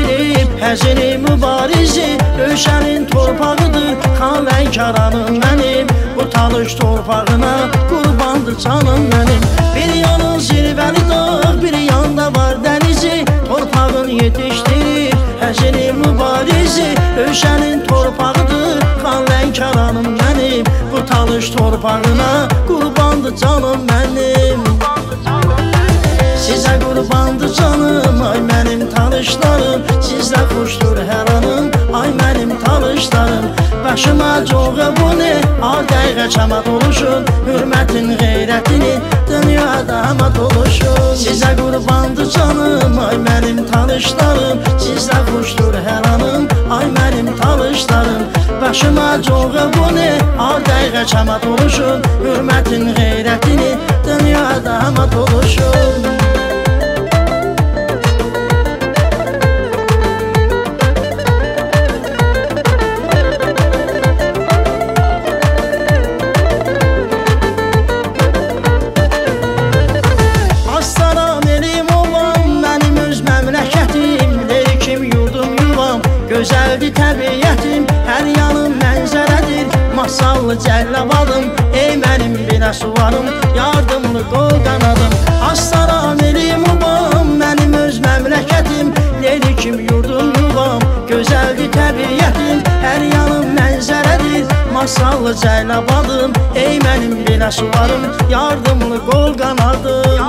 yetişdirib həzini mübarizi. Döyüşənin torpağıdır xan Lənkəranım mənim. Bu talış torpağına qurbandır canım mənim. Bir yanı zirvəli dağ, bir yanda var dənizi. Torpağın yetişdirib həzini mübarizi. Döyüşənin torpağıdır xan Lənkəranım mənim. Bu talış torpağına qurbandır canım mənim. Sizə qurbandır canım, ay mənim tanışlarım. Sizlə xoşdur hər anım, ay mənim tanışlarım. Başıma çoğu bu ne, ar dəqiqə kəmat oluşun. Hürmətin qeyrətini dünyada əmat oluşun. Sizə qurbandır canım, ay mənim tanışlarım. Sizlə xoşdur hər anım, ay mənim tanışlarım. Başıma çoğu bu ne, ar dəqiqə kəmat oluşun. Hürmətin qeyrətini dünyada əmat oluşun. Gözəldir təbiyyətim, hər yanım mənzərədir. Masallı cəllabadım, ey mənim belə suvarım. Yardımlı qol qanadım, assalam elim ubam. Mənim öz məmləkətim, leylikim yurdum yuvam. Gözəldir təbiyyətim, hər yanım mənzərədir. Masallı cəllabadım, ey mənim belə suvarım. Yardımlı qol qanadım.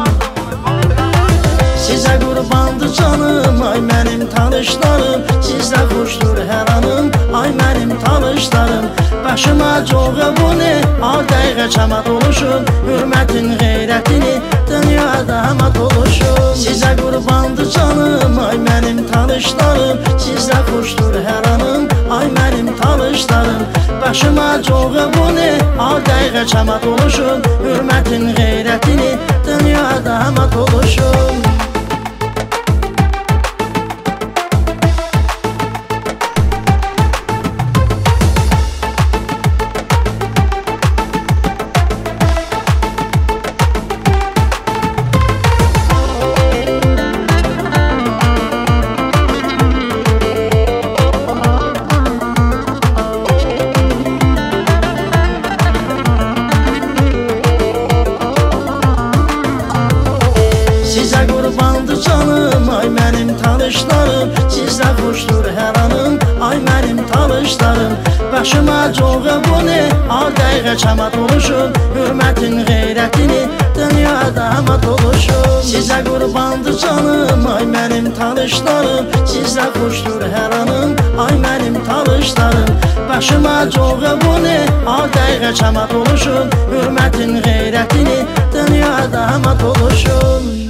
Sizə qurbandır canım, ay mənim tanışlarım. Sizlə xoşdur hər anım, ay mənim tanışlarım. Başıma çoğu bu ne, ar dəqiqə kəmat oluşun. Hürmətin qeyrətini dünyada əmat oluşun. Sizə qurbandır canım, ay mənim tanışlarım. Sizlə xoşdur hər anım, ay mənim tanışlarım. Başıma çoğu bu ne, ar dəqiqə kəmat oluşun. Hürmətin qeyrətini dünyada əmat oluşun. Sizə qurbandır canım, ay mənim tanışlarım. Sizlə xoşdur hər anım, ay mənim tanışlarım. Başıma çoğu bu ne, ar dəqiqə kəmat oluşun. Hürmətin qeyrətini dünyada əmat oluşun. Sizə qurbandır canım, ay mənim tanışlarım. Sizlə xoşdur hər anım, ay mənim tanışlarım. Başıma çoğu bu ne, ar dəqiqə kəmat oluşun. Hürmətin qeyrətini dünyada əmat oluşun.